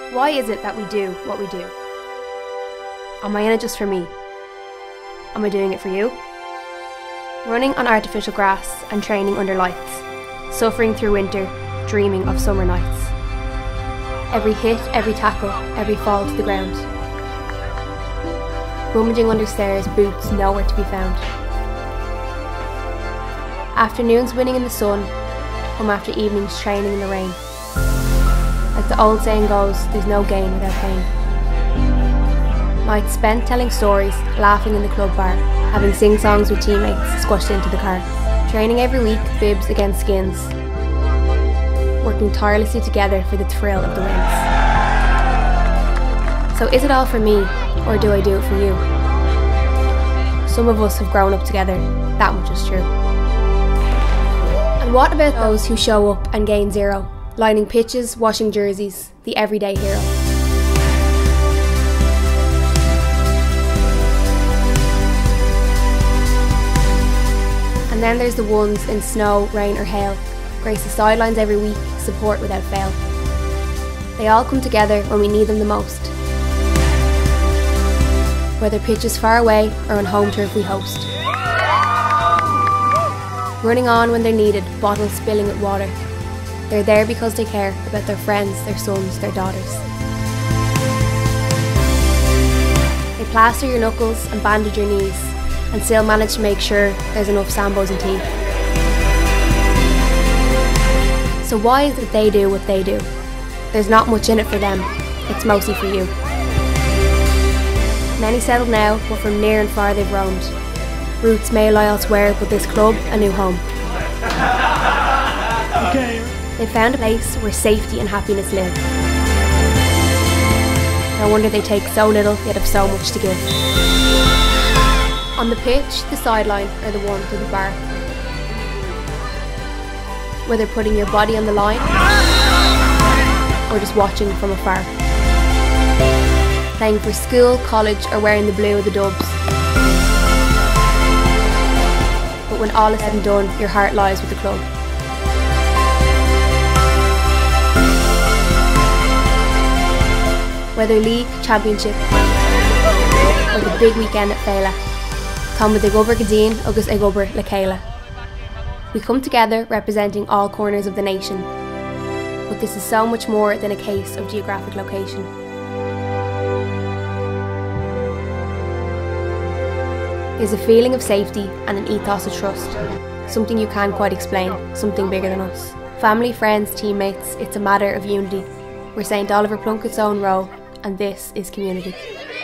Why is it that we do what we do? Am I in it just for me? Am I doing it for you? Running on artificial grass and training under lights, suffering through winter, dreaming of summer nights. Every hit, every tackle, every fall to the ground. Rummaging under stairs, boots nowhere to be found. Afternoons winning in the sun, home after evenings training in the rain. Like the old saying goes, there's no gain without pain. Nights spent telling stories, laughing in the club bar, having sing-songs with teammates squashed into the car. Training every week, bibs against skins. Working tirelessly together for the thrill of the wins. So is it all for me, or do I do it for you? Some of us have grown up together, that much is true. And what about those who show up and gain zero? Lining pitches, washing jerseys, the everyday hero. And then there's the ones in snow, rain or hail, grace the sidelines every week, support without fail. They all come together when we need them the most. Whether pitches far away or on home turf we host. Running on when they're needed, bottles spilling with water. They're there because they care about their friends, their sons, their daughters. They plaster your knuckles and bandage your knees, and still manage to make sure there's enough Sambos and tea. So why is it they do what they do? There's not much in it for them, it's mostly for you. Many settled now, but from near and far they've roamed. Roots may lie elsewhere, but this club, a new home. Okay. They found a place where safety and happiness live. No wonder they take so little, yet have so much to give. On the pitch, the sideline, or the warmth of the bar. Whether putting your body on the line, or just watching from afar. Playing for school, college, or wearing the blue of the Dubs. But when all is said and done, your heart lies with the club. Whether league, championship, or the big weekend at Féile, come with the gobar gadín agus ag gobar le céile. We come together representing all corners of the nation, but this is so much more than a case of geographic location. There's a feeling of safety and an ethos of trust, something you can't quite explain, something bigger than us. Family, friends, teammates, it's a matter of unity. We're St Oliver Plunkett's own row, and this is community.